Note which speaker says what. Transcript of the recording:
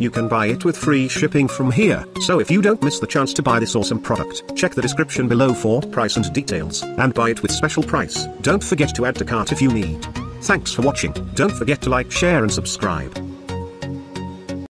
Speaker 1: you can buy it with free shipping from here. So if you don't miss the chance to buy this awesome product, check the description below for price and details, and buy it with special price. Don't forget to add to cart if you need. Thanks for watching. Don't forget to like, share and subscribe.